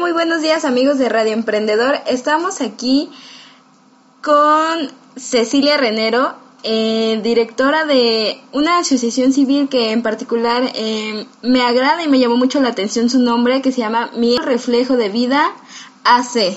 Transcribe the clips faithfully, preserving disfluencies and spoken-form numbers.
muy buenos días amigos de Radio Emprendedor. Estamos aquí con Cecilia Renero, eh, directora de una asociación civil que en particular eh, me agrada y me llamó mucho la atención su nombre, que se llama Mi Reflejo de Vida A C.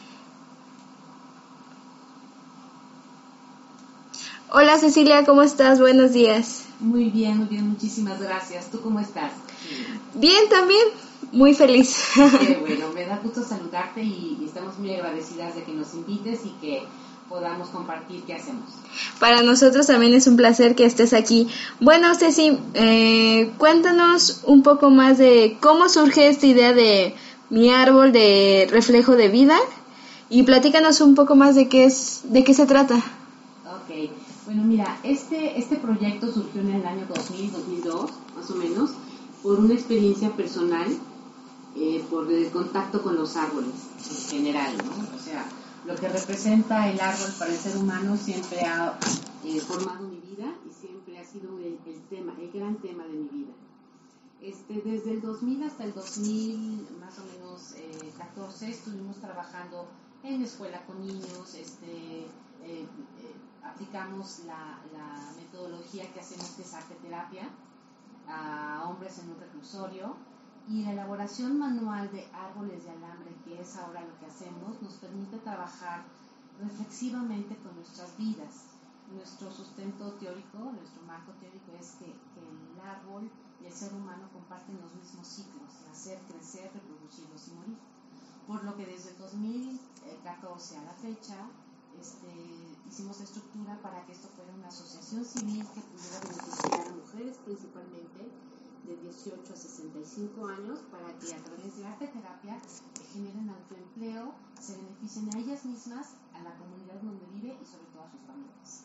Hola Cecilia, ¿cómo estás? Buenos días. Muy bien, muy bien, muchísimas gracias. ¿Tú cómo estás? Bien, también, muy feliz. Qué bueno, me da gusto saludarte y, y estamos muy agradecidas de que nos invites y que podamos compartir qué hacemos. Para nosotros también es un placer que estés aquí. Bueno, Ceci, eh, cuéntanos un poco más de cómo surge esta idea de Mi Árbol de Reflejo de Vida y platícanos un poco más de qué es, de qué se trata. Ok, bueno, mira, este, este proyecto surgió en el año dos mil, dos mil dos, más o menos, por una experiencia personal, eh, por el contacto con los árboles en general, ¿no? O sea, lo que representa el árbol para el ser humano siempre ha eh, formado mi vida y siempre ha sido el, el tema, el gran tema de mi vida. Este, desde el dos mil hasta el dos mil, más o menos eh, catorce, estuvimos trabajando en la escuela con niños, este, eh, eh, aplicamos la, la metodología que hacemos, que es arteterapia, a hombres en un reclusorio, y la elaboración manual de árboles de alambre, que es ahora lo que hacemos, nos permite trabajar reflexivamente con nuestras vidas. Nuestro sustento teórico, nuestro marco teórico es que, que el árbol y el ser humano comparten los mismos ciclos: nacer, crecer, reproducirnos y morir. Por lo que desde el dos mil catorce a la fecha este, hicimos la estructura para que esto fuera una asociación civil que pudiera beneficiar a mujeres principalmente de dieciocho a sesenta y cinco años, para que a través de arte terapia generen autoempleo, se beneficien a ellas mismas, a la comunidad donde vive y sobre todo a sus familias.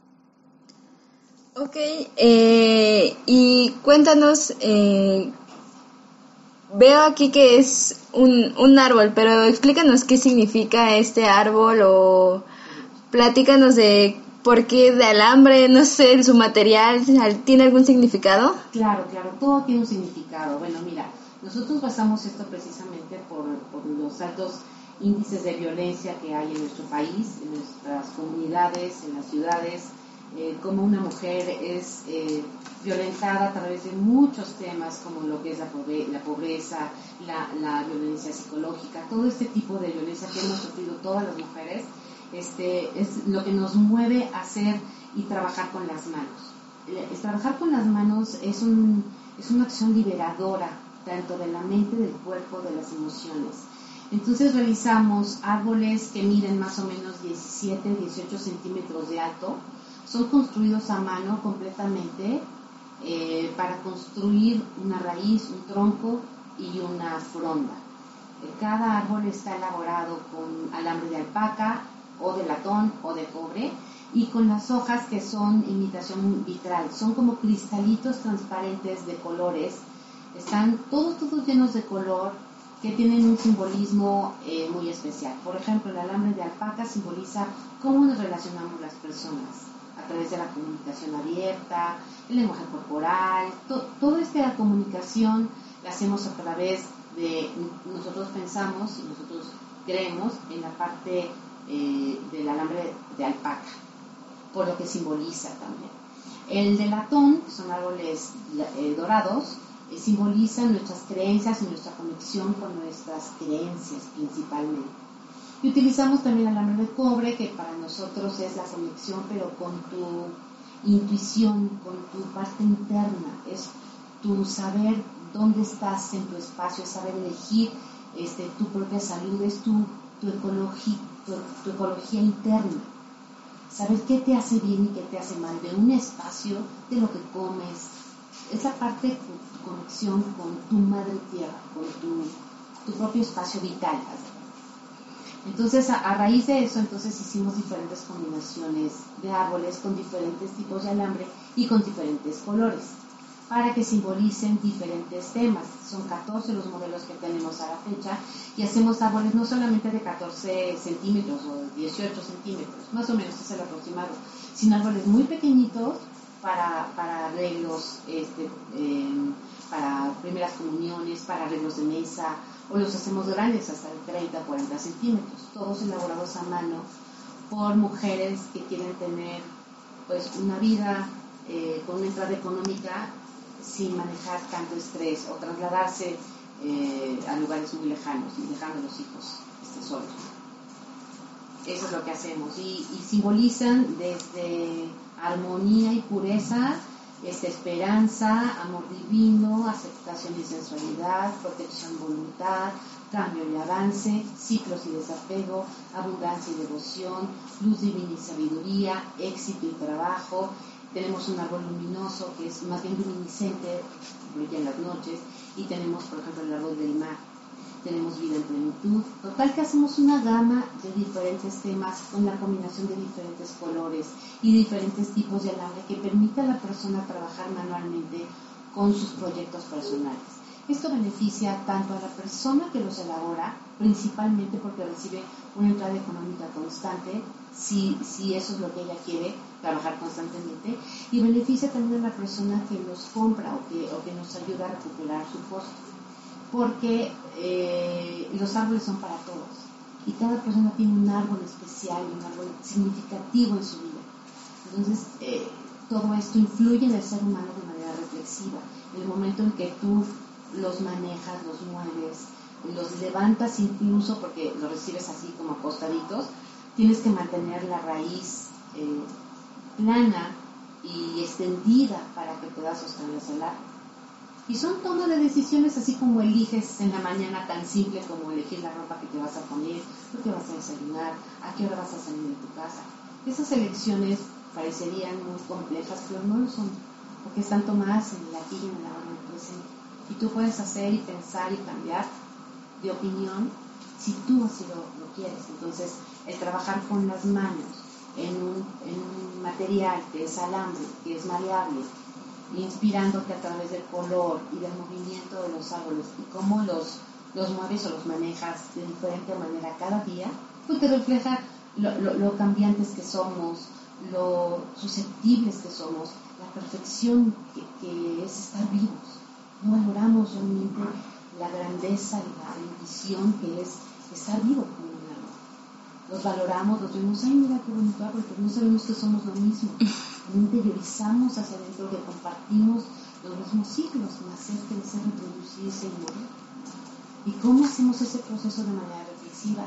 Ok, eh, y cuéntanos, eh, veo aquí que es un, un árbol, pero explícanos qué significa este árbol o platícanos de por qué de alambre, no sé, su material, ¿tiene algún significado? Claro, claro, todo tiene un significado. Bueno, mira, nosotros basamos esto precisamente por, por los altos índices de violencia que hay en nuestro país, en nuestras comunidades, en las ciudades, eh, como una mujer es eh, violentada a través de muchos temas, como lo que es la, pobre, la pobreza, la, la violencia psicológica, todo este tipo de violencia que hemos sufrido todas las mujeres. Este, es lo que nos mueve a hacer y trabajar con las manos. El trabajar con las manos es, un, es una acción liberadora, tanto de la mente, del cuerpo, de las emociones. Entonces realizamos árboles que miden más o menos diecisiete, dieciocho centímetros de alto. Son construidos a mano completamente eh, para construir una raíz, un tronco y una fronda. Cada árbol está elaborado con alambre de alpaca, o de latón o de cobre, y con las hojas que son imitación vitral, son como cristalitos transparentes de colores, están todos, todos llenos de color, que tienen un simbolismo eh, muy especial. Por ejemplo, el alambre de alpaca simboliza cómo nos relacionamos las personas, a través de la comunicación abierta, el lenguaje corporal, to, toda esta comunicación la hacemos a través de, nosotros pensamos y nosotros creemos en la parte Eh, del alambre de alpaca, por lo que simboliza también. El de latón, que son árboles eh, dorados, eh, simbolizan nuestras creencias y nuestra conexión con nuestras creencias principalmente. Y utilizamos también el alambre de cobre, que para nosotros es la conexión, pero con tu intuición, con tu parte interna, es tu saber dónde estás en tu espacio, es saber elegir este, tu propia salud, es tu, tu ecología, Tu, tu ecología interna, saber qué te hace bien y qué te hace mal, de un espacio, de lo que comes, esa parte de tu conexión con tu madre tierra, con tu, tu propio espacio vital. Entonces, a, a raíz de eso, entonces hicimos diferentes combinaciones de árboles con diferentes tipos de alambre y con diferentes colores, para que simbolicen diferentes temas. Son catorce los modelos que tenemos a la fecha, y hacemos árboles no solamente de catorce centímetros o dieciocho centímetros, más o menos es el aproximado, sino árboles muy pequeñitos para, para arreglos, este, eh, para primeras comuniones, para arreglos de mesa, o los hacemos grandes hasta de treinta, cuarenta centímetros, todos elaborados a mano por mujeres que quieren tener pues una vida eh, con una entrada económica sin manejar tanto estrés o trasladarse eh, a lugares muy lejanos y dejando a los hijos este, solos. Eso es lo que hacemos y, y simbolizan desde armonía y pureza, esta esperanza, amor divino, aceptación y sensualidad, protección, voluntad, cambio y avance, ciclos y desapego, abundancia y devoción, luz divina y sabiduría, éxito y trabajo. Tenemos un árbol luminoso que es más bien luminiscente, brilla en las noches, y tenemos, por ejemplo, el árbol del mar. Tenemos vida en plenitud. Total que hacemos una gama de diferentes temas con la combinación de diferentes colores y diferentes tipos de alambre que permite a la persona trabajar manualmente con sus proyectos personales. Esto beneficia tanto a la persona que los elabora, principalmente porque recibe una entrada económica constante, si, si eso es lo que ella quiere, trabajar constantemente, y beneficia también a la persona que los compra o que, o que nos ayuda a recuperar su costo. Porque eh, los árboles son para todos y cada persona tiene un árbol especial, un árbol significativo en su vida. Entonces, eh, todo esto influye en el ser humano de manera reflexiva. En el momento en que tú los manejas, los mueves, los levantas incluso porque los recibes así como acostaditos, tienes que mantener la raíz eh, plana y extendida para que puedas sostenerse el árbol. Y son toma de decisiones así como eliges en la mañana, tan simple como elegir la ropa que te vas a poner, lo que vas a desayunar, a qué hora vas a salir de tu casa. Esas elecciones parecerían muy complejas, pero no lo son, porque están tomadas en el aquí y en el ahora, en el presente. Y tú puedes hacer y pensar y cambiar de opinión si tú así lo, lo quieres. Entonces, el trabajar con las manos en un, en un material que es alambre, que es maleable, inspirándote a través del color y del movimiento de los árboles y cómo los, los mueves o los manejas de diferente manera cada día, pues te refleja lo, lo, lo cambiantes que somos, lo susceptibles que somos, la perfección que, que es estar vivos. No valoramos realmente la grandeza y la bendición que es estar vivo como un árbol. Los valoramos, los vemos, ay mira qué bonito árbol, pero no sabemos que somos lo mismo. No interiorizamos hacia adentro, que compartimos los mismos ciclos, nacer, crecer, reproducirse y morir. ¿Y cómo hacemos ese proceso de manera reflexiva?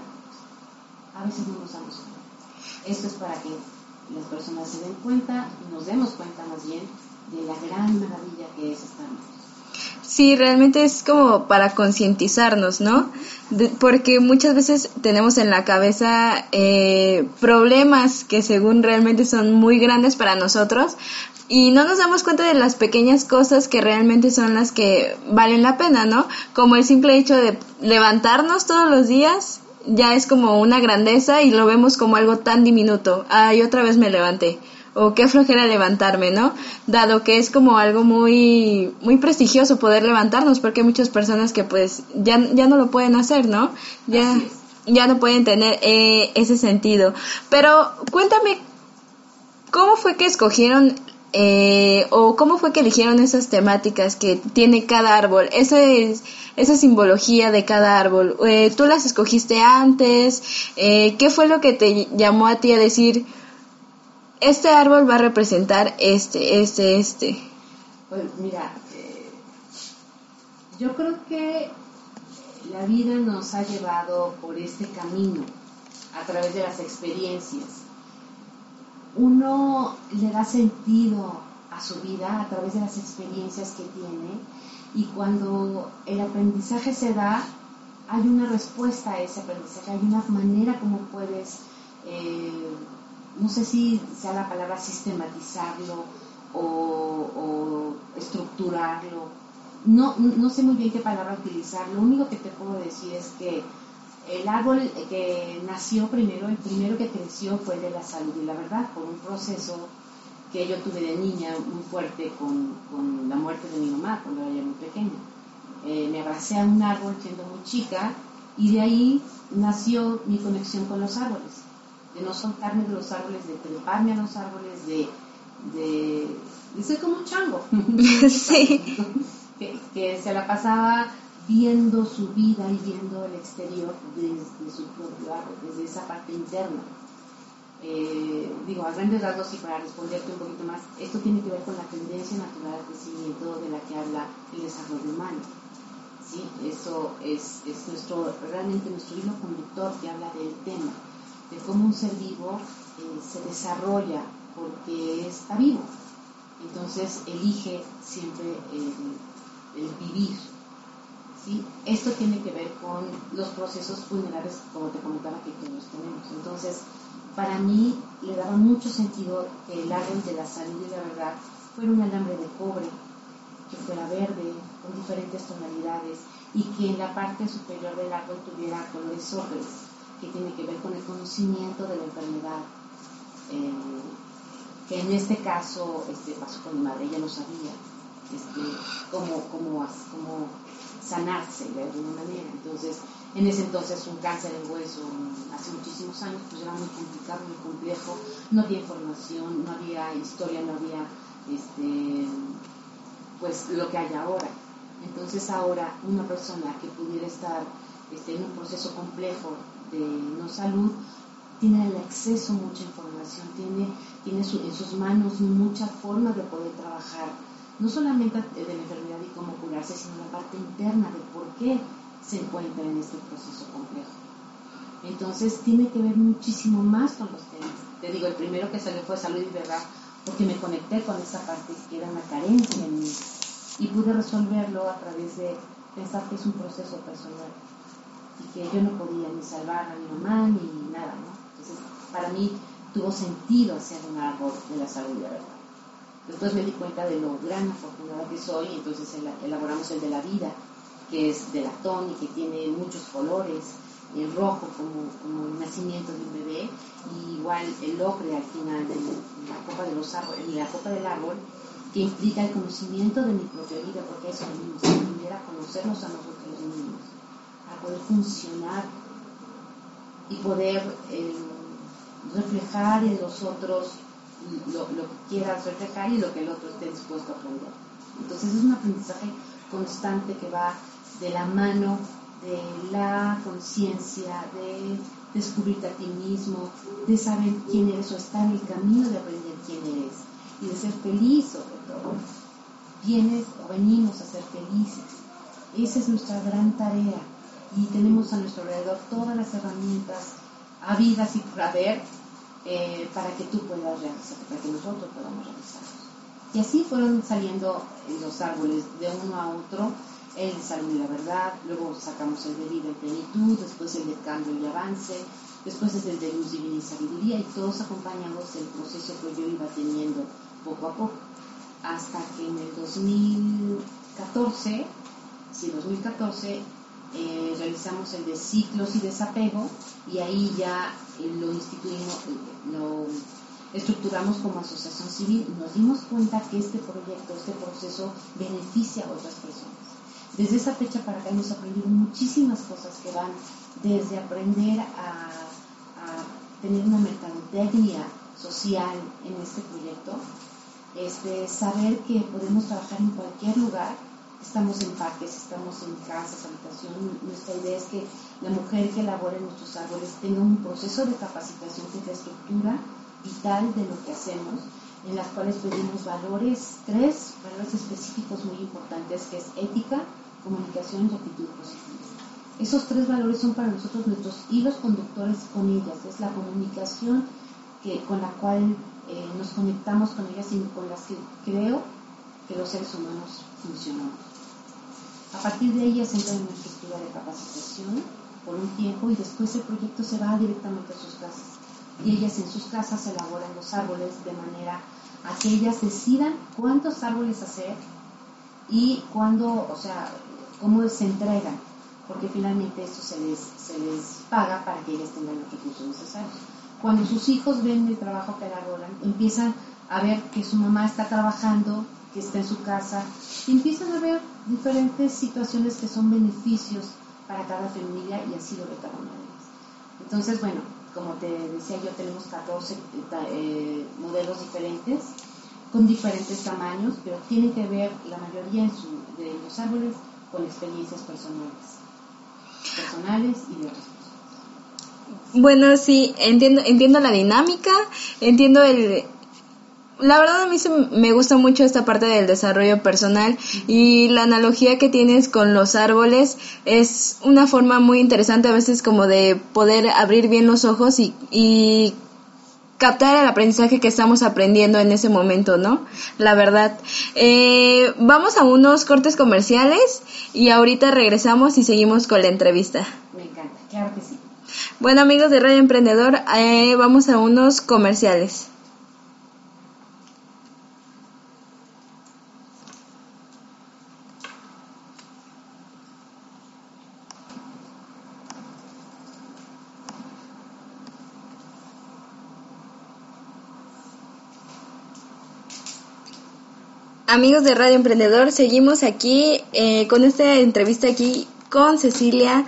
A veces no nos damos cuenta. Esto es para que las personas se den cuenta y nos demos cuenta más bien de la gran maravilla que es estar vivos. Sí, realmente es como para concientizarnos, ¿no? De, porque muchas veces tenemos en la cabeza eh, problemas que según realmente son muy grandes para nosotros y no nos damos cuenta de las pequeñas cosas que realmente son las que valen la pena, ¿no? Como el simple hecho de levantarnos todos los días ya es como una grandeza y lo vemos como algo tan diminuto. Ay, otra vez me levanté. O qué flojera levantarme, ¿no? Dado que es como algo muy muy prestigioso poder levantarnos, porque hay muchas personas que pues ya ya no lo pueden hacer, ¿no? Ya ya no pueden tener eh, ese sentido. Pero cuéntame, ¿cómo fue que escogieron eh, o cómo fue que eligieron esas temáticas que tiene cada árbol? Esa es esa simbología de cada árbol. Eh, ¿Tú las escogiste antes? Eh, ¿Qué fue lo que te llamó a ti a decir, este árbol va a representar este, este, este? Pues mira, eh, yo creo que la vida nos ha llevado por este camino a través de las experiencias. Uno le da sentido a su vida a través de las experiencias que tiene y cuando el aprendizaje se da, hay una respuesta a ese aprendizaje, hay una manera como puedes... Eh, no sé si sea la palabra sistematizarlo o, o estructurarlo, no, no sé muy bien qué palabra utilizar. Lo único que te puedo decir es que el árbol que nació primero, el primero que creció fue el de la salud y la verdad, por un proceso que yo tuve de niña muy fuerte con, con la muerte de mi mamá cuando era muy pequeña. Eh, me abracé a un árbol siendo muy chica y de ahí nació mi conexión con los árboles, de no soltarme de los árboles, de treparme a los árboles, de, de, de ser como un chango. Sí. que, que se la pasaba viendo su vida y viendo el exterior desde su propio árbol, desde esa parte interna. Eh, digo, a grandes rasgos y para responderte un poquito más, esto tiene que ver con la tendencia natural al crecimiento de la que habla el desarrollo humano. ¿Sí? Eso es, es nuestro, realmente nuestro hilo conductor que habla del tema, de cómo un ser vivo eh, se desarrolla porque está vivo. Entonces elige siempre el, el vivir. ¿Sí? Esto tiene que ver con los procesos vulnerables, como te comentaba, que todos tenemos. Entonces, para mí le daba mucho sentido que el árbol de la salud y la verdad fuera un alambre de cobre, que fuera verde, con diferentes tonalidades, y que en la parte superior del árbol tuviera colores ocres, que tiene que ver con el conocimiento de la enfermedad, eh, que en este caso este, pasó con mi madre, ella no sabía este, cómo, cómo, cómo sanarse de alguna manera. Entonces, en ese entonces un cáncer en hueso, hace muchísimos años, pues era muy complicado, muy complejo, no había información, no había historia, no había este, pues lo que hay ahora. Entonces ahora una persona que pudiera estar este, en un proceso complejo de no salud, tiene el acceso a mucha información, tiene, tiene su, en sus manos muchas formas de poder trabajar, no solamente de la enfermedad y cómo curarse, sino la parte interna de por qué se encuentra en este proceso complejo. Entonces tiene que ver muchísimo más con los temas. Te digo, el primero que salió fue salud y verdad, porque me conecté con esa parte que era una carencia en mí y pude resolverlo a través de pensar que es un proceso personal y que yo no podía ni salvar a mi mamá ni nada, ¿no? Entonces, para mí tuvo sentido hacer un árbol de la salud y la verdad. Después me di cuenta de lo gran afortunada que soy, y entonces elaboramos el de la vida, que es de latón y que tiene muchos colores, el rojo como, como el nacimiento de un bebé, y igual el ocre al final de la copa de los árboles, y la copa del árbol, que implica el conocimiento de mi propia vida, porque eso venimos a aprender a conocernos a nosotros mismos, a poder funcionar y poder eh, reflejar en los otros lo, lo que quieras reflejar y lo que el otro esté dispuesto a aprender. Entonces es un aprendizaje constante que va de la mano de la conciencia, de descubrirte a ti mismo, de saber quién eres o estar en el camino de aprender quién eres y de ser feliz sobre todo. Vienes o venimos a ser felices. Esa es nuestra gran tarea y tenemos a nuestro alrededor todas las herramientas habidas y por haber eh, para que tú puedas realizarte, para que nosotros podamos realizarnos. Y así fueron saliendo los árboles de uno a otro, el de salud y la verdad, luego sacamos el de vida y plenitud, después el de cambio y avance, después es el de luz, divina y sabiduría, y todos acompañados del proceso que yo iba teniendo poco a poco, hasta que en el dos mil catorce, sí, dos mil catorce, eh, realizamos el de ciclos y desapego, y ahí ya eh, lo instituimos, eh, lo estructuramos como asociación civil. Nos dimos cuenta que este proyecto, este proceso beneficia a otras personas. Desde esa fecha para acá hemos aprendido muchísimas cosas que van desde aprender a, a tener una mercadotecnia social en este proyecto, este, saber que podemos trabajar en cualquier lugar, estamos en parques, estamos en casas, habitación. Nuestra idea es que la mujer que elabore nuestros árboles tenga un proceso de capacitación que es la estructura vital de lo que hacemos, en las cuales pedimos valores, tres valores específicos muy importantes, que es ética, comunicación y actitud positiva. Esos tres valores son para nosotros nuestros hilos conductores con ellas, es la comunicación que, con la cual eh, nos conectamos con ellas y con las que creo que los seres humanos funcionamos. A partir de ellas entra en una estructura de capacitación por un tiempo y después el proyecto se va directamente a sus casas. Y ellas en sus casas elaboran los árboles de manera a que ellas decidan cuántos árboles hacer y cuándo, o sea, cómo se entregan, porque finalmente esto se les, se les paga para que ellas tengan los recursos necesarios. Cuando sus hijos ven el trabajo que elaboran, empiezan a ver que su mamá está trabajando, que está en su casa, y empiezan a ver diferentes situaciones que son beneficios para cada familia, y así lo ve cada una de ellas. Entonces, bueno, como te decía yo, tenemos catorce eh, modelos diferentes, con diferentes tamaños, pero tienen que ver la mayoría en su, de los árboles con experiencias personales, personales y de otras personas. Bueno, sí, entiendo, entiendo la dinámica, entiendo el... La verdad a mí se, me gusta mucho esta parte del desarrollo personal y la analogía que tienes con los árboles es una forma muy interesante a veces como de poder abrir bien los ojos y, y captar el aprendizaje que estamos aprendiendo en ese momento, ¿no? La verdad. Eh, vamos a unos cortes comerciales y ahorita regresamos y seguimos con la entrevista. Me encanta, claro que sí. Bueno, amigos de Radio Emprendedor, eh, vamos a unos comerciales. Amigos de Radio Emprendedor, seguimos aquí eh, con esta entrevista aquí con Cecilia.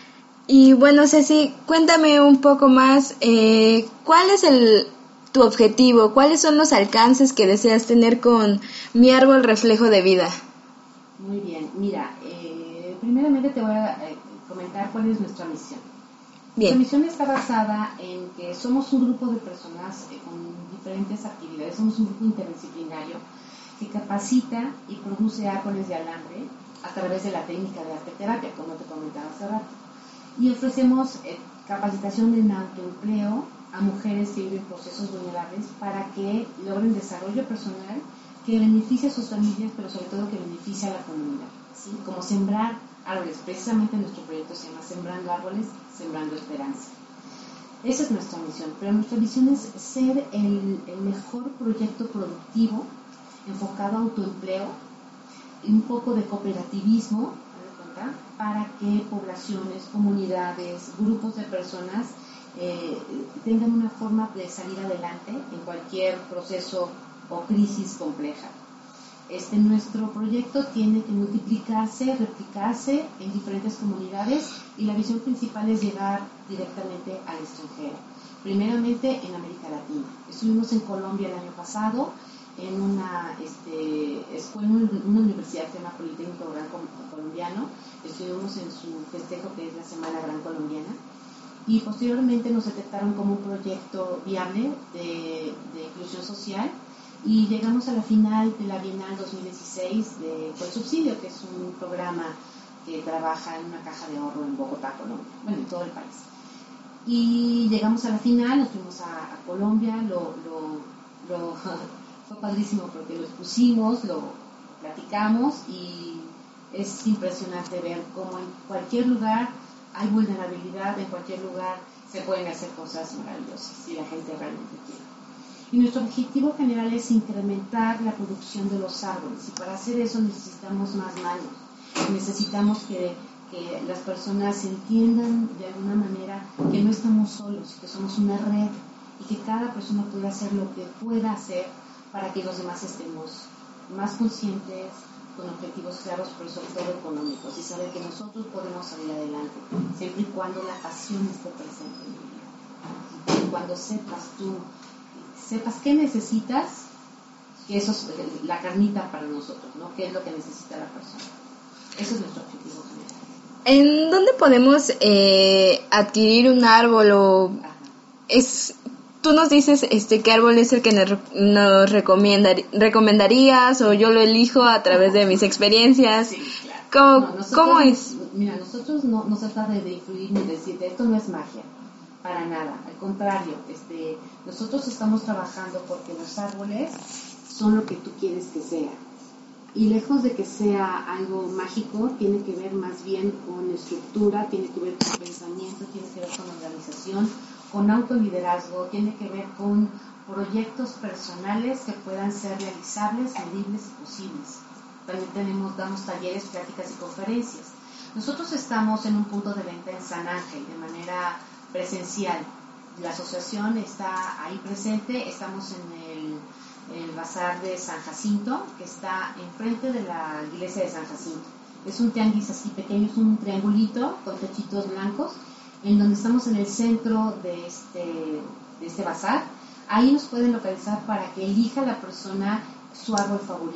Y bueno, Ceci, cuéntame un poco más, eh, ¿cuál es el tu objetivo? ¿Cuáles son los alcances que deseas tener con Mi Árbol Reflejo de Vida? Muy bien, mira, eh, primeramente te voy a eh, comentar cuál es nuestra misión. Bien. Nuestra misión está basada en que somos un grupo de personas eh, con diferentes actividades, somos un grupo interdisciplinario que capacita y produce árboles de alambre a través de la técnica de arteterapia, como te comentaba hace rato. Y ofrecemos eh, capacitación en autoempleo a mujeres que viven procesos vulnerables para que logren desarrollo personal que beneficie a sus familias, pero sobre todo que beneficie a la comunidad, ¿sí? Como sembrar árboles. Precisamente nuestro proyecto se llama Sembrando Árboles, Sembrando Esperanza. Esa es nuestra misión, pero nuestra misión es ser el, el mejor proyecto productivo enfocado a autoempleo, un poco de cooperativismo, ¿verdad?, para que poblaciones, comunidades, grupos de personas eh, tengan una forma de salir adelante en cualquier proceso o crisis compleja. Este, nuestro proyecto tiene que multiplicarse, replicarse en diferentes comunidades y la visión principal es llegar directamente al extranjero. Primeramente en América Latina. Estuvimos en Colombia el año pasado en una este, escuela, una universidad que se llama Politécnico Gran Colombiano. Estuvimos en su festejo que es la Semana Gran Colombiana y posteriormente nos detectaron como un proyecto viable de, de inclusión social y llegamos a la final de la Bienal dos mil dieciséis de Colsubsidio, que es un programa que trabaja en una caja de ahorro en Bogotá, Colombia, bueno, en todo el país. Y llegamos a la final, nos fuimos a, a Colombia, lo, lo, lo fue padrísimo porque lo expusimos, lo platicamos y es impresionante ver cómo en cualquier lugar hay vulnerabilidad, en cualquier lugar se pueden hacer cosas maravillosas si la gente realmente quiere. Y nuestro objetivo general es incrementar la producción de los árboles y para hacer eso necesitamos más manos, necesitamos que, que las personas entiendan de alguna manera que no estamos solos, que somos una red y que cada persona puede hacer lo que pueda hacer para que los demás estemos más conscientes, con objetivos claros, pero sobre todo económicos, y saber que nosotros podemos salir adelante, siempre y cuando la pasión esté presente en mi vida. Y cuando sepas tú, sepas qué necesitas, que eso es la carnita para nosotros, ¿no? ¿Qué es lo que necesita la persona? Eso es nuestro objetivo general. ¿En dónde podemos eh, adquirir un árbol o es... Tú nos dices este qué árbol es el que nos, nos recomendar, recomendarías o yo lo elijo a través de mis experiencias. Sí, claro. ¿Cómo, No, nosotros, ¿cómo es? Mira, nosotros no, no se trata de, de influir ni decirte esto no es magia, para nada. Al contrario, este, nosotros estamos trabajando porque los árboles son lo que tú quieres que sea. Y lejos de que sea algo mágico, tiene que ver más bien con estructura, tiene que ver con pensamiento, tiene que ver con organización, con autoliderazgo, tiene que ver con proyectos personales que puedan ser realizables, medibles y posibles. También tenemos, damos talleres, pláticas y conferencias. Nosotros estamos en un punto de venta en San Ángel de manera presencial. La asociación está ahí presente, estamos en el, el Bazar de San Jacinto, que está enfrente de la iglesia de San Jacinto. Es un tianguis así pequeño, es un triangulito con techitos blancos, en donde estamos en el centro de este, de este bazar. Ahí nos pueden localizar para que elija la persona su árbol favorito.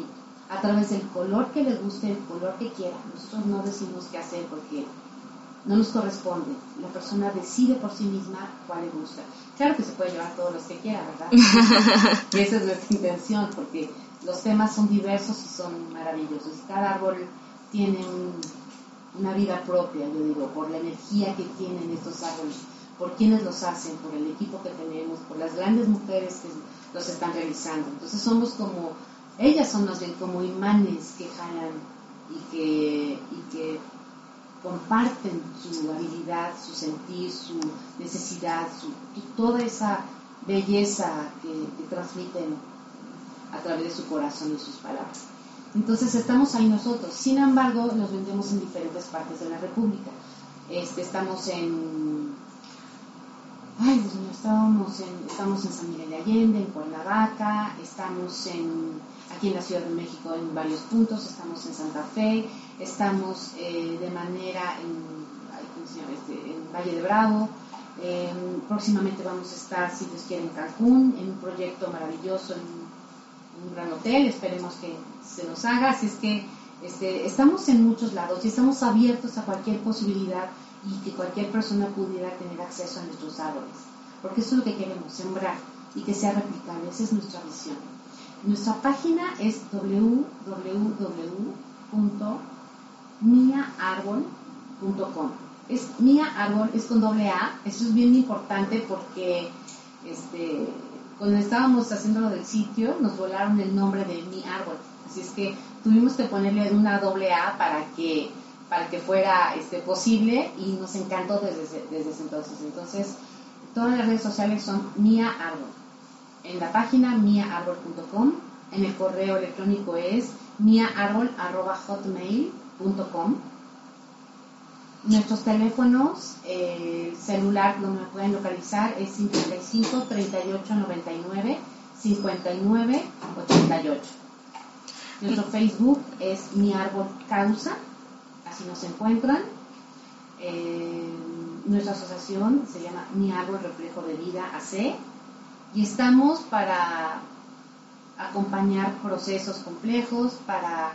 a través del color que le guste, el color que quiera. Nosotros no decimos qué hacer porque no nos corresponde. La persona decide por sí misma cuál le gusta. Claro que se puede llevar todos los que quiera, ¿verdad? Y esa es nuestra intención, porque los temas son diversos y son maravillosos. Cada árbol tiene un, una vida propia, yo digo, por la energía que tienen estos árboles, por quienes los hacen, por el equipo que tenemos, por las grandes mujeres que los están realizando. Entonces somos como, ellas son más bien como imanes que jalan y que, y que comparten su habilidad, su sentir, su necesidad, su, toda esa belleza que, que transmiten a través de su corazón y sus palabras. Entonces estamos ahí nosotros. Sin embargo, los vendemos en diferentes partes de la República. Este, estamos en, ay, Dios mío, estamos en, estamos en San Miguel de Allende, en Cuernavaca, estamos en, aquí en la Ciudad de México en varios puntos, estamos en Santa Fe, estamos eh, de manera en, ay, ¿cómo se llama? Este, en Valle de Bravo. Eh, próximamente vamos a estar, si Dios quiere, en Cancún, en un proyecto maravilloso, en un gran hotel, esperemos que se nos haga. Así es que este, estamos en muchos lados y estamos abiertos a cualquier posibilidad y que cualquier persona pudiera tener acceso a nuestros árboles, porque eso es lo que queremos, sembrar y que sea replicable. Esa es nuestra visión. Nuestra página es doble u doble u doble u punto mia árbol punto com. Es Mia Árbol, es con doble A. Eso es bien importante porque este, cuando estábamos haciendo lo del sitio nos volaron el nombre de Mi Árbol, así es que tuvimos que ponerle una doble A para que para que fuera este, posible, y nos encantó desde, desde ese entonces. Entonces todas las redes sociales son Mia Árbol, en la página mia árbol punto com, en el correo electrónico es mia árbol arroba hotmail punto com. Nuestros teléfonos, eh, celular donde me pueden localizar es cincuenta y cinco, treinta y ocho, noventa y nueve, cincuenta y nueve, ochenta y ocho. Nuestro Facebook es Mi Árbol Causa, así nos encuentran. Eh, nuestra asociación se llama Mi Árbol Reflejo de Vida A C, y estamos para acompañar procesos complejos, para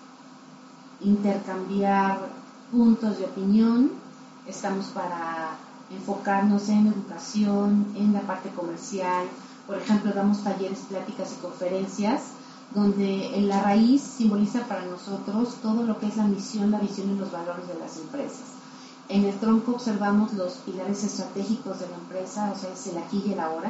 intercambiar puntos de opinión. Estamos para enfocarnos en educación, en la parte comercial. Por ejemplo, damos talleres, pláticas y conferencias donde en la raíz simboliza para nosotros todo lo que es la misión, la visión y los valores de las empresas. En el tronco observamos los pilares estratégicos de la empresa, o sea, es el aquí y el ahora.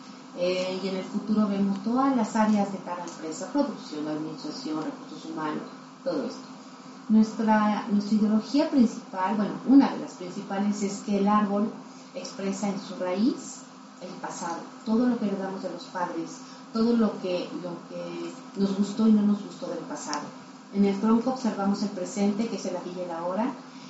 Eh, y en el futuro vemos todas las áreas de cada empresa: producción, administración, recursos humanos, todo esto. Nuestra, nuestra ideología principal, bueno, una de las principales, es que el árbol expresa en su raíz el pasado, todo lo que heredamos de los padres, todo lo que, lo que nos gustó y no nos gustó del pasado. En el tronco observamos el presente, que es el aquí y el ahora,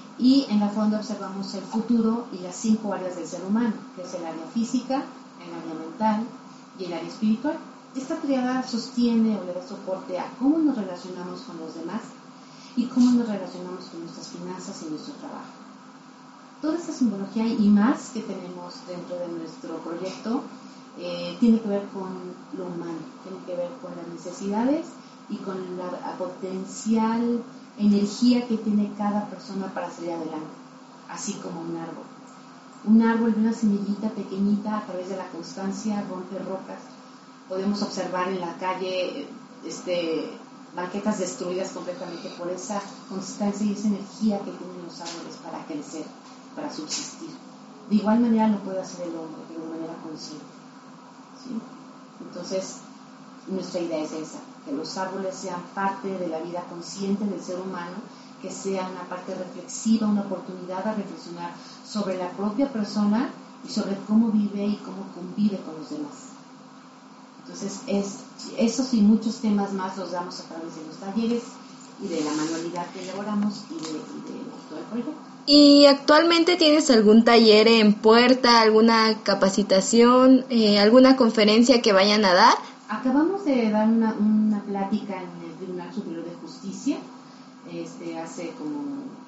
y en la fronda observamos el futuro y las cinco áreas del ser humano, que es el área física, el área mental y el área espiritual. Esta triada sostiene o le da soporte a cómo nos relacionamos con los demás y cómo nos relacionamos con nuestras finanzas y nuestro trabajo. Toda esta simbología y más que tenemos dentro de nuestro proyecto eh, tiene que ver con lo humano, tiene que ver con las necesidades y con la, la potencial energía que tiene cada persona para salir adelante, así como un árbol. Un árbol de una semillita pequeñita, a través de la constancia, rompe rocas. Podemos observar en la calle este, banquetas destruidas completamente por esa constancia y esa energía que tienen los árboles para crecer, para subsistir. De igual manera lo puede hacer el hombre, pero de manera consciente, ¿sí? Entonces, nuestra idea es esa, que los árboles sean parte de la vida consciente del ser humano, que sea una parte reflexiva, una oportunidad a reflexionar sobre la propia persona y sobre cómo vive y cómo convive con los demás. Entonces, es, esos y muchos temas más los damos a través de los talleres y de la manualidad que elaboramos y de, y de todo el proyecto. ¿Y actualmente tienes algún taller en puerta, alguna capacitación, eh, alguna conferencia que vayan a dar? Acabamos de dar una, una plática en el Tribunal Superior de Justicia este, hace como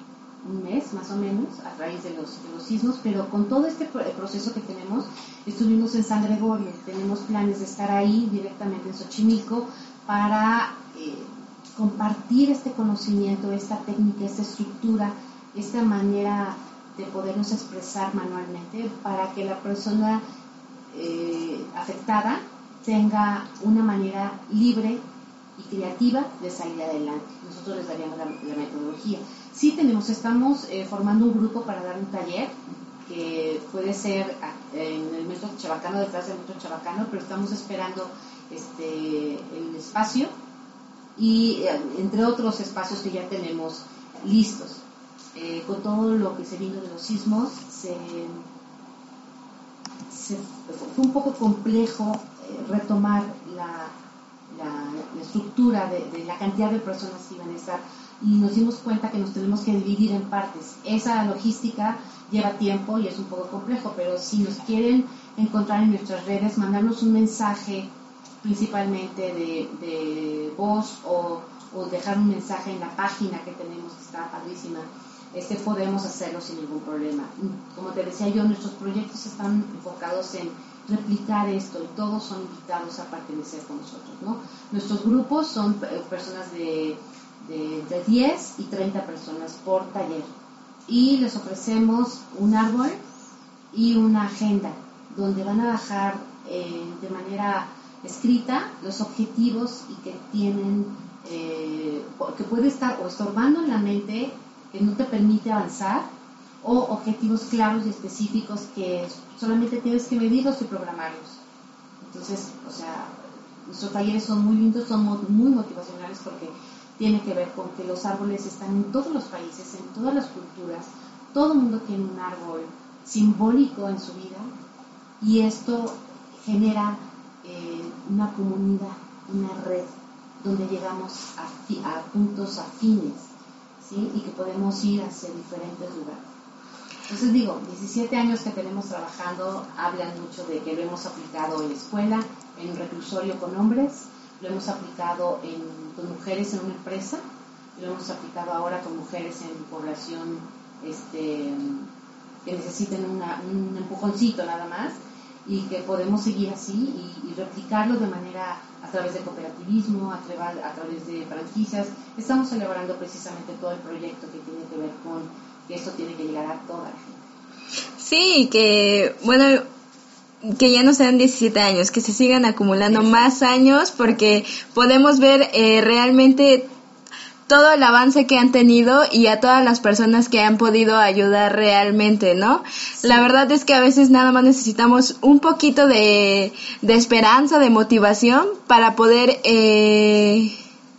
un mes más o menos, a raíz de los, de los sismos, pero con todo este proceso que tenemos, estuvimos en San Gregorio. Tenemos planes de estar ahí directamente en Xochimilco para eh, compartir este conocimiento, esta técnica, esta estructura, esta manera de podernos expresar manualmente para que la persona eh, afectada tenga una manera libre y creativa de salir adelante. Nosotros les daríamos la, la metodología. Sí tenemos, estamos eh, formando un grupo para dar un taller que puede ser en el metro Chabacano, detrás del metro Chabacano, pero estamos esperando este, el espacio y eh, entre otros espacios que ya tenemos listos. Eh, con todo lo que se vino de los sismos, se, se, fue un poco complejo eh, retomar la, la, la estructura de, de la cantidad de personas que iban a estar, y nos dimos cuenta que nos tenemos que dividir en partes. Esa logística lleva tiempo y es un poco complejo, pero si nos quieren encontrar en nuestras redes, mandarnos un mensaje principalmente de, de voz o, o dejar un mensaje en la página que tenemos, que está padrísima, este, podemos hacerlo sin ningún problema. Como te decía yo, nuestros proyectos están enfocados en replicar esto y todos son invitados a pertenecer con nosotros, ¿no? Nuestros grupos son personas de, de, de diez y treinta personas por taller y les ofrecemos un árbol y una agenda donde van a bajar eh, de manera escrita los objetivos y que tienen eh, que puede estar o estorbando en la mente, que no te permite avanzar, o objetivos claros y específicos que solamente tienes que medirlos y programarlos. Entonces, o sea, nuestros talleres son muy lindos, son muy motivacionales porque tiene que ver con que los árboles están en todos los países, en todas las culturas, todo el mundo tiene un árbol simbólico en su vida y esto genera eh, una comunidad, una red donde llegamos a, fi- a puntos afines, ¿sí? Y que podemos ir hacia diferentes lugares. Entonces digo, diecisiete años que tenemos trabajando hablan mucho de que lo hemos aplicado en escuela, en un reclusorio con hombres, lo hemos aplicado en, con mujeres en una empresa, lo hemos aplicado ahora con mujeres en población este, que necesiten una, un empujoncito nada más, y que podemos seguir así y, y replicarlo de manera a través de cooperativismo, a, tra- a través de franquicias. Estamos celebrando precisamente todo el proyecto que tiene que ver con que esto tiene que llegar a toda la gente. Sí, que bueno, que ya no sean diecisiete años, que se sigan acumulando sí. más años, porque podemos ver eh, realmente todo el avance que han tenido y a todas las personas que han podido ayudar realmente, ¿no? Sí. La verdad es que a veces nada más necesitamos un poquito de, de esperanza, de motivación para poder eh,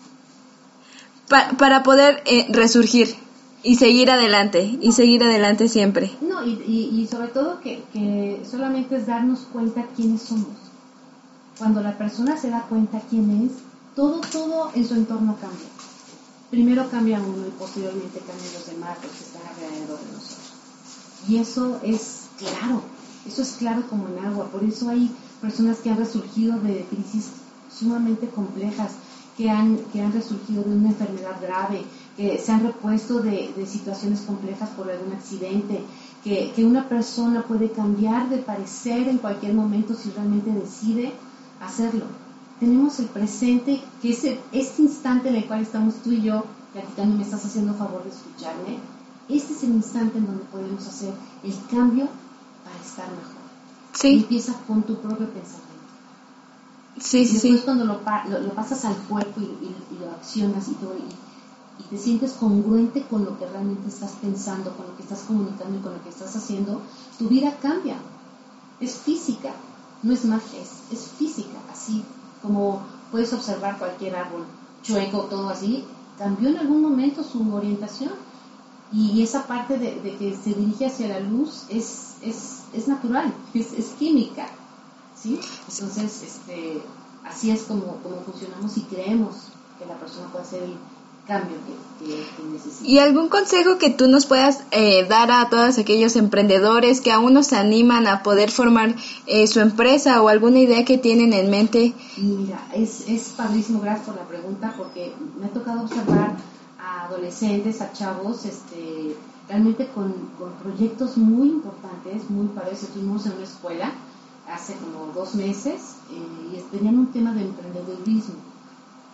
pa, para poder eh, resurgir y seguir adelante, y seguir adelante siempre. No, y, y, y sobre todo que, que solamente es darnos cuenta quiénes somos. Cuando la persona se da cuenta quién es, todo, todo en su entorno cambia. Primero cambia uno y posteriormente cambian los demás, los que están alrededor de nosotros. Y eso es claro, eso es claro como en agua. Por eso hay personas que han resurgido de crisis sumamente complejas, que han, que han resurgido de una enfermedad grave, que se han repuesto de, de situaciones complejas por algún accidente, que, que una persona puede cambiar de parecer en cualquier momento si realmente decide hacerlo. Tenemos el presente, que es el, este instante en el cual estamos tú y yo platicando, me estás haciendo favor de escucharme. Este es el instante en donde podemos hacer el cambio para estar mejor. Sí. Y empieza con tu propio pensamiento. Sí, y sí, después sí. cuando lo, lo, lo pasas al cuerpo y, y, y lo accionas y todo, y, y te sientes congruente con lo que realmente estás pensando, con lo que estás comunicando y con lo que estás haciendo, tu vida cambia. Es física, no es magia, es, es física, así. Como puedes observar cualquier árbol chueco, todo así, cambió en algún momento su orientación y esa parte de, de que se dirige hacia la luz es, es, es natural, es, es química, ¿sí? Entonces, este, así es como, como funcionamos y creemos que la persona puede hacer el cambio que, que, que necesita. ¿Y algún consejo que tú nos puedas eh, dar a todos aquellos emprendedores que aún no se animan a poder formar eh, su empresa o alguna idea que tienen en mente? Mira, es, es padrísimo, gracias por la pregunta, porque me ha tocado observar a adolescentes, a chavos, este, realmente con, con proyectos muy importantes, muy padres. Estuvimos en una escuela hace como dos meses eh, y tenían un tema de emprendedurismo.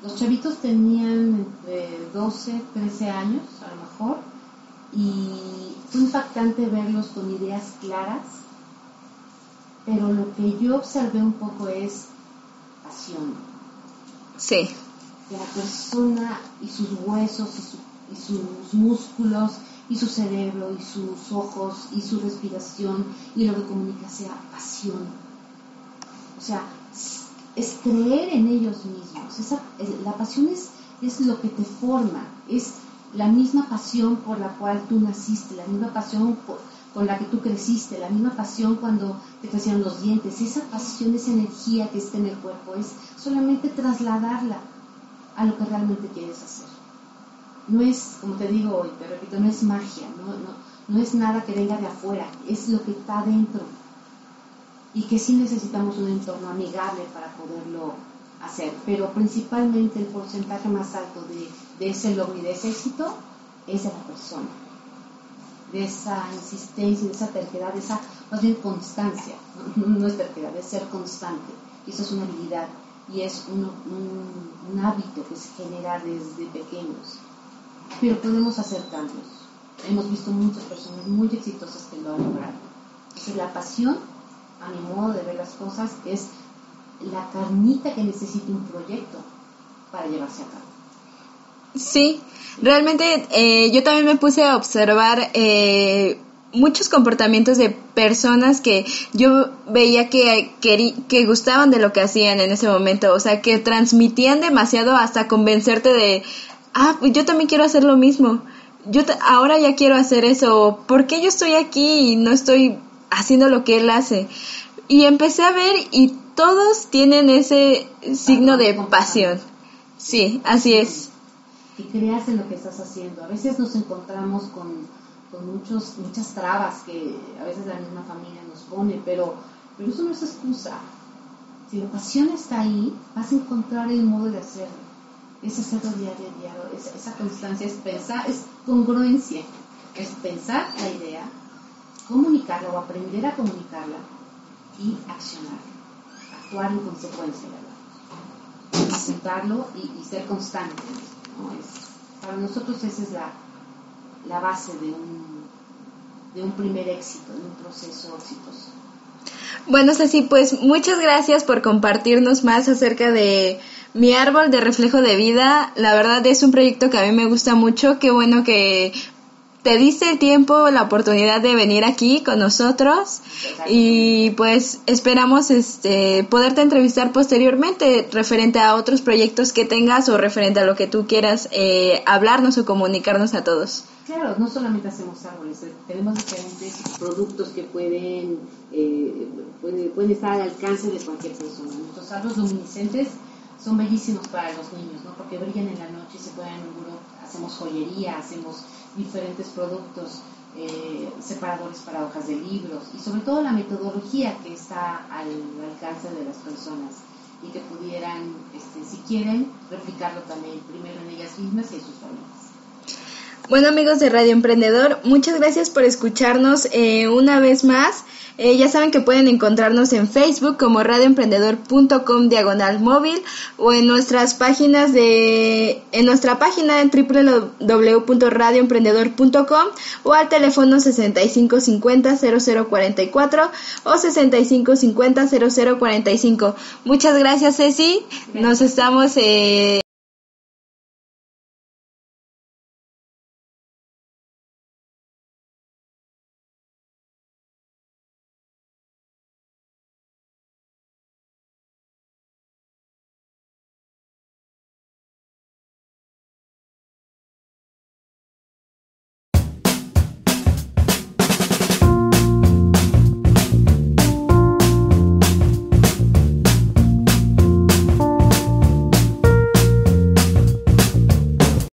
Los chavitos tenían entre doce, trece años a lo mejor, y fue impactante verlos con ideas claras, pero lo que yo observé un poco es pasión. Sí. Que la persona y sus huesos y, su, y sus músculos y su cerebro y sus ojos y su respiración y lo que comunica sea pasión. O sea, es creer en ellos mismos. Esa, la pasión es, es lo que te forma, es la misma pasión por la cual tú naciste, la misma pasión por, con la que tú creciste, la misma pasión cuando te crecieron los dientes. Esa pasión, esa energía que está en el cuerpo, es solamente trasladarla a lo que realmente quieres hacer. No es, como te digo y te repito, no es magia, no, no, no es nada que venga de afuera, es lo que está dentro. Y que sí necesitamos un entorno amigable para poderlo hacer, pero principalmente el porcentaje más alto de, de ese logro y de ese éxito es de la persona, de esa insistencia, de esa terquedad, de esa más bien constancia, no, no es terquedad, es ser constante, y eso es una habilidad y es un, un, un hábito que se genera desde pequeños, pero podemos hacer cambios. Hemos visto muchas personas muy exitosas que lo han logrado. Entonces la pasión, a mi modo de ver las cosas, es la carnita que necesita un proyecto para llevarse a cabo. Sí, realmente eh, yo también me puse a observar eh, muchos comportamientos de personas que yo veía que, que, que gustaban de lo que hacían en ese momento, o sea, que transmitían demasiado hasta convencerte de, ah, pues yo también quiero hacer lo mismo, yo t- ahora ya quiero hacer eso, ¿por qué yo estoy aquí y no estoy haciendo lo que él hace? Y empecé a ver y todos tienen ese signo de pasión. Sí, así es. Que creas en lo que estás haciendo. A veces nos encontramos con, con muchos, muchas trabas que a veces la misma familia nos pone, pero, pero eso no es excusa. Si la pasión está ahí, vas a encontrar el modo de hacerlo. Es hacerlo diario a diario. Es, esa constancia es pensar, es congruencia. Es pensar la idea, comunicarla o aprender a comunicarla y accionar, actuar en consecuencia, ¿verdad? Apuntarlo y, y ser constante, ¿no? Es, para nosotros esa es la, la base de un, de un primer éxito, de un proceso exitoso. Bueno, Ceci, pues muchas gracias por compartirnos más acerca de Mi Árbol de Reflejo de Vida. La verdad es un proyecto que a mí me gusta mucho. Qué bueno que te diste el tiempo, la oportunidad de venir aquí con nosotros y pues esperamos este poderte entrevistar posteriormente referente a otros proyectos que tengas o referente a lo que tú quieras eh, hablarnos o comunicarnos a todos. Claro, no solamente hacemos árboles, tenemos diferentes productos que pueden, eh, pueden, pueden estar al alcance de cualquier persona. Nuestros árboles luminiscentes son bellísimos para los niños, ¿no? Porque brillan en la noche y se ponen en un muro. Hacemos joyería, hacemos diferentes productos, eh, separadores para hojas de libros y sobre todo la metodología que está al alcance de las personas y que pudieran, este, si quieren, replicarlo también primero en ellas mismas y en sus familias. Bueno, amigos de Radio Emprendedor, muchas gracias por escucharnos eh, una vez más. Eh, ya saben que pueden encontrarnos en Facebook como radioemprendedor punto com diagonal móvil o en nuestras páginas de en nuestra página en doble u doble u doble u punto radio emprendedor punto com o al teléfono sesenta y cinco cincuenta cero cero cuarenta y cuatro o sesenta y cinco cincuenta cero cero cuarenta y cinco. Muchas gracias, Ceci. Nos estamos eh